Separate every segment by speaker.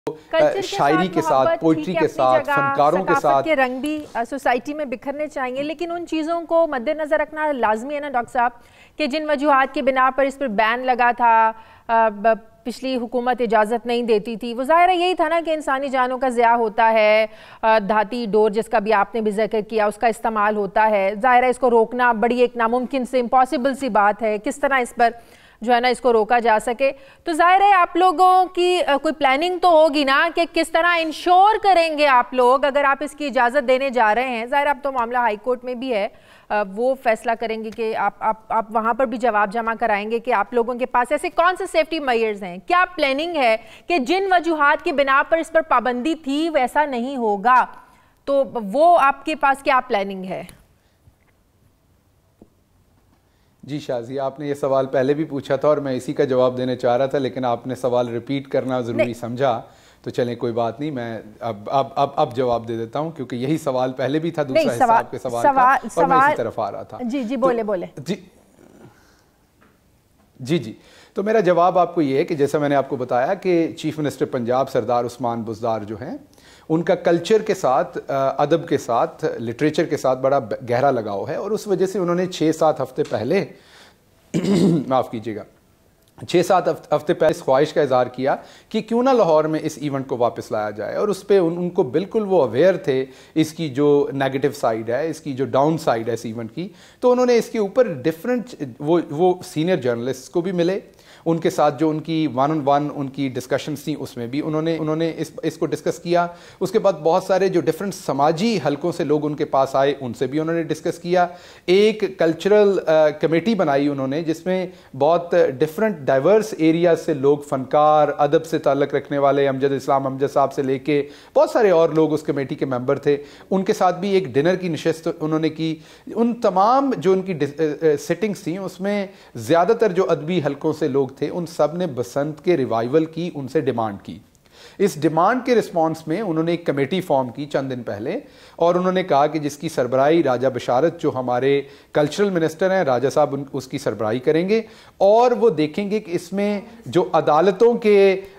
Speaker 1: شاعری کے ساتھ، پوئٹری کے ساتھ، فنکاروں کے ساتھ
Speaker 2: کے رنگ بھی سوسائٹی میں بکھرنے چاہیے، لیکن ان چیزوں کو مد نظر رکھنا لازمی ہے نا ڈاکٹر صاحب کہ جن وجوہات کی بنا پر اس پر بین لگا تھا، پچھلی حکومت اجازت نہیں دیتی تھی، وہ ظاہر یہی تھا نا کہ انسانی جانوں کا ضیاع ہوتا ہے، دھاتی ڈور جس کا بھی آپ نے بھی ذکر کیا اس کا استعمال ہوتا ہے، ظاہر ہے اس کو روکنا بڑی ایک ناممکن سے امپاسبل سی بات ہے، کس طرح اس پر جو ہے نا اس کو روکا جا سکے. تو ظاہر ہے آپ لوگوں کی کوئی پلاننگ تو ہوگی نا کہ کس طرح انشور کریں گے آپ لوگ اگر آپ اس کی اجازت دینے جا رہے ہیں. ظاہر اب تو معاملہ ہائی کورٹ میں بھی ہے، وہ فیصلہ کریں گے کہ آپ وہاں پر بھی جواب جمع کرائیں گے کہ آپ لوگوں کے پاس ایسے کون سے سیفٹی میئرز ہیں، کیا پلاننگ ہے کہ جن وجوہات کی بنا پر اس پر پابندی تھی ویسا نہیں ہوگا، تو وہ آپ کے پاس کیا پلاننگ ہے؟
Speaker 1: جی شازی، آپ نے یہ سوال پہلے بھی پوچھا تھا اور میں اسی کا جواب دینے چاہ رہا تھا، لیکن آپ نے سوال ریپیٹ کرنا ضروری سمجھا تو چلیں کوئی بات نہیں، میں اب جواب دے دیتا ہوں کیونکہ یہی سوال پہلے بھی تھا، دوسرا حصہ آپ کے سوال کا اور میں اسی طرف آ رہا تھا.
Speaker 2: جی بولے
Speaker 1: جی تو میرا جواب آپ کو یہ ہے کہ جیسا میں نے آپ کو بتایا کہ چیف منسٹر پنجاب سردار عثمان بزدار جو ہیں ان کا کلچر کے ساتھ، ادب کے ساتھ، لٹریچر کے ساتھ بڑا گہرا لگاؤ ہے، اور اس وجہ سے انہوں نے 6-7 ہفتے پہلے معاف کیجیے گا 6-7 ہفتے پہلے اس خواہش کا اظہار کیا کہ کیوں نہ لاہور میں اس ایونٹ کو واپس لایا جائے، اور اس پہ ان کو بالکل وہ اویئر تھے اس کی جو نیگیٹو سائیڈ ہے، اس کی جو ڈاؤن سائیڈ ہے اس ایونٹ کی. تو انہوں نے اس کے اوپر ڈیفرنٹ وہ سینئر جرنلسٹ کو بھی ملے، ان کے ساتھ جو ان کی 1-on-1 ان کی ڈسکشنز تھیں اس میں بھی انہوں نے اس کو ڈسکس کیا. اس کے بعد بہت سارے جو ڈفرینٹ سماجی حلقوں سے لوگ ان کے پاس آئے ان سے بھی انہوں نے ڈسکس کیا. ایک کلچرل کمیٹی بنائی انہوں نے جس میں بہت ڈفرینٹ ڈائیورس ایریاز سے لوگ، فنکار، ادب سے تعلق رکھنے والے، امجد اسلام امجد صاحب سے لے کے بہت سارے اور لوگ اس کمیٹی کے ممبر تھے. ان کے ساتھ بھی ایک ڈنر کی نشست انہوں نے کی. ان تمام جو ان کی سٹنگز تھیں اس میں زیادہ تر جو ادبی حلقوں سے لوگ تھے ان سب نے بسنت کے ریوائیول کی ان سے ڈیمانڈ کی. اس ڈیمانڈ کے رسپانس میں انہوں نے ایک کمیٹی فارم کی چند دن پہلے، اور انہوں نے کہا کہ جس کی سربراہی راجہ بشارت جو ہمارے کلچرل منسٹر ہیں، راجہ صاحب اس کی سربراہی کریں گے، اور وہ دیکھیں گے کہ اس میں جو عدالتوں کے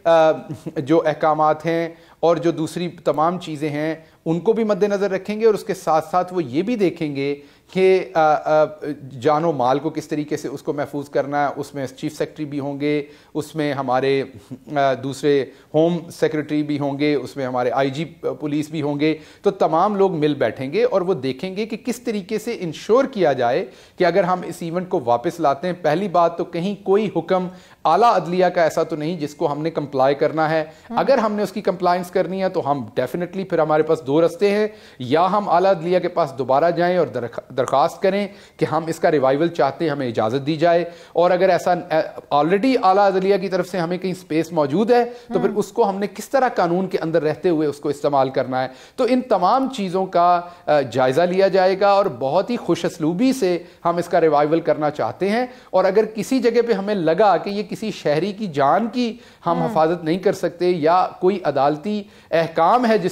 Speaker 1: جو احکامات ہیں اور جو دوسری تمام چیزیں ہیں ان کو بھی مد نظر رکھیں گے، اور اس کے ساتھ ساتھ وہ یہ بھی دیکھیں گے کہ جان و مال کو کس طریقے سے اس کو محفوظ کرنا ہے. اس میں چیف سیکرٹری بھی ہوں گے، اس میں ہمارے دوسرے ہوم سیکرٹری بھی ہوں گے، اس میں ہمارے آئی جی پولیس بھی ہوں گے. تو تمام لوگ مل بیٹھیں گے اور وہ دیکھیں گے کہ کس طریقے سے انشور کیا جائے کہ اگر ہم اس ایونٹ کو واپس لاتے ہیں، پہلی بات تو کہیں کوئی حکم اعلیٰ عدلیہ کا ایسا تو نہیں جس کو ہم نے کمپلائی کرنا ہے. اگر ہم نے اس کی کمپلائنس کرنی ہے تو ہم ڈیفینیٹلی پھر ہمارے پاس 2 رستے ہیں، یا ہم اعلیٰ عدلیہ کے پاس دوبارہ جائیں اور درخواست کریں کہ ہم اس کا ریوائیول چاہتے ہیں، ہمیں اجازت دی جائے، اور اگر ایسا آلریڈی اعلیٰ عدلیہ کی طرف سے ہمیں کہیں سپیس موجود ہے تو پھر اس کو ہم نے کس طرح قانون کے اندر رہتے ہوئے اس کو استعمال کرنا ہے. تو ان تمام چیزوں کا جائزہ لیا جائے گا، اور بہت ہی خوش اسلوبی سے ہم اس کا ریوائیول کرنا چاہتے ہیں. اور اگر کسی جگہ پہ ہمیں لگا کہ یہ کسی شہری کی جان کی ہم حفاظت نہیں کر سکتے، یا کوئی عدالتی احکام ہے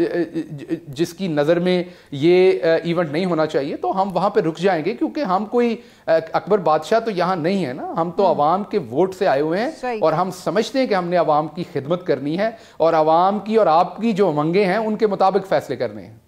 Speaker 1: جس کی نظر میں یہ ایونٹ نہیں ہونا چاہیے، تو ہم وہاں پہ رک جائیں گے. کیونکہ ہم کوئی اکبر بادشاہ تو یہاں نہیں ہے نا، ہم تو عوام کے ووٹ سے آئے ہوئے ہیں، اور ہم سمجھتے ہیں کہ ہم نے عوام کی خدمت کرنی ہے اور عوام کی اور آپ کی جو امنگیں ہیں ان کے مطابق فیصلے کرنے ہیں.